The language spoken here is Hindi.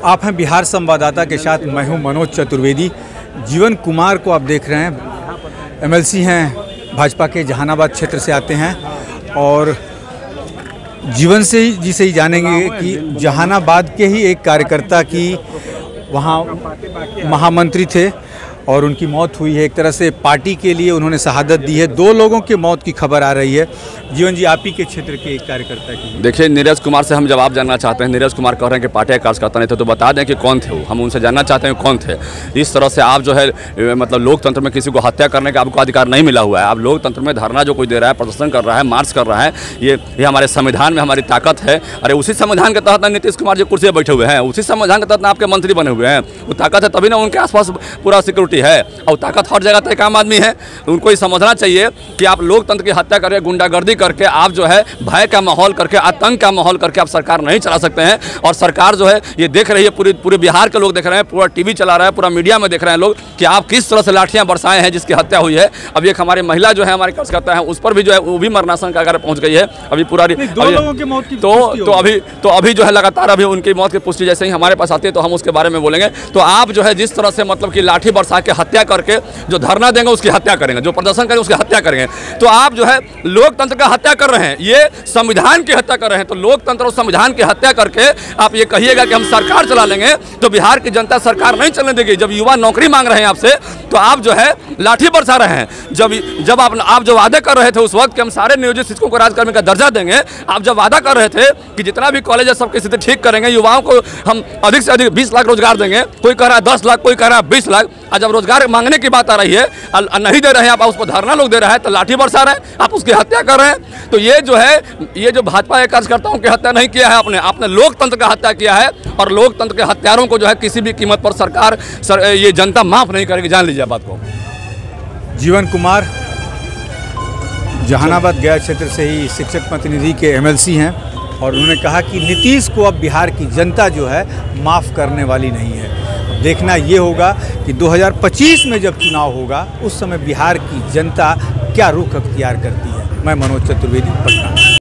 आप हैं बिहार संवाददाता के साथ। मैं हूं मनोज चतुर्वेदी। जीवन कुमार को आप देख रहे हैं, एमएलसी हैं, भाजपा के जहानाबाद क्षेत्र से आते हैं और जीवन जी से ही जानेंगे कि जहानाबाद के ही एक कार्यकर्ता की वहाँ महामंत्री थे और उनकी मौत हुई है। एक तरह से पार्टी के लिए उन्होंने शहादत दी है। 2 लोगों की मौत की खबर आ रही है। जीवन जी, आप ही के क्षेत्र के एक कार्यकर्ता की। देखिए, नीरज कुमार से हम जवाब जानना चाहते हैं। नीरज कुमार कह रहे हैं कि पार्टी के कार्यकर्ता नहीं थे, तो बता दें कि कौन थे वो। हम उनसे जानना चाहते हैं कौन थे। इस तरह से आप जो है मतलब लोकतंत्र में किसी को हत्या करने का आपको अधिकार नहीं मिला हुआ है। आप लोकतंत्र में धरना जो कोई दे रहा है, प्रदर्शन कर रहा है, मार्च कर रहा है, ये हमारे संविधान में हमारी ताकत है। अरे उसी संविधान के तहत नीतीश कुमार जी कुर्सी पर बैठे हुए हैं, उसी संविधान के तहत आपके मंत्री बने हुए हैं। वो ताकत है तभी ना उनके आसपास पूरा सिक्योरिटी है। और ताकत हर जगह तो एक आम आदमी है। उनको ये समझना चाहिए कि आप लोकतंत्र की हत्या करके, गुंडागर्दी करके, आप जो है भय का माहौल करके, आतंक का माहौल करके आप सरकार नहीं चला सकते हैं। और सरकार जो है ये देख रही है, पूरे बिहार के लोग देख रहे हैं, पूरा टीवी चला रहा है, पूरा मीडिया में देख रहे हैं लोग कि आप किस तरह से लाठियां बरसाए हैं जिसकी हत्या हुई है। अब एक हमारी महिला जो है, हमारे कार्यकर्ता है, उस पर भी जो है वो भी मरणासन का पहुंच गई है। अभी पूरा 2 लोगों की मौत की तो अभी जो है लगातार अभी उनकी मौत की पुष्टि जैसे ही हमारे पास आती है तो हम उसके बारे में बोलेंगे। तो आप जो है जिस तरह से मतलब कि लाठी बरसा के हत्या करके जो धरना देंगे उसकी हत्या करेंगे, जो प्रदर्शन करेंगे उसकी हत्या करेंगे, तो आप जो है लोकतंत्र का हत्या कर रहे हैं, ये संविधान की हत्या कर रहे हैं। तो लोकतंत्र और संविधान की हत्या करके आप ये कहिएगा कि हम सरकार चला लेंगे, तो बिहार की जनता सरकार नहीं चलने देगी। जब युवा नौकरी मांग रहे हैं आपसे, तो आप जो है लाठी बरसा रहे हैं। जब आप जो वादे कर रहे थे उस वक्त कि हम सारे नियोजित शिक्षकों को राजकर्मी का दर्जा देंगे, आप जब वादा कर रहे थे कि जितना भी कॉलेज है सबकी स्थिति ठीक करेंगे, युवाओं को हम अधिक से अधिक 20 लाख रोजगार देंगे, कोई कह रहा है 10 लाख, कोई कह रहा है 20 लाख। और जब रोजगार मांगने की बात आ रही है, नहीं दे रहे हैं आप, उस पर धरना लोग दे रहे हैं, तो लाठी बरसा रहे हैं, आप उसकी हत्या कर रहे हैं। तो ये जो है, ये जो भाजपा के कार्यकर्ताओं की हत्या नहीं किया है, आपने लोकतंत्र का हत्या किया है। और लोकतंत्र के हत्यारों को जो है किसी भी कीमत पर सरकार ये जनता माफ नहीं करेगी, जान लीजिए बात को। जीवन कुमार जहानाबाद गया क्षेत्र से ही शिक्षक प्रतिनिधि के एमएलसी हैं और उन्होंने कहा कि नीतीश को अब बिहार की जनता जो है माफ़ करने वाली नहीं है। अब देखना ये होगा कि 2025 में जब चुनाव होगा उस समय बिहार की जनता क्या रुख अख्तियार करती है। मैं मनोज चतुर्वेदी, पटना।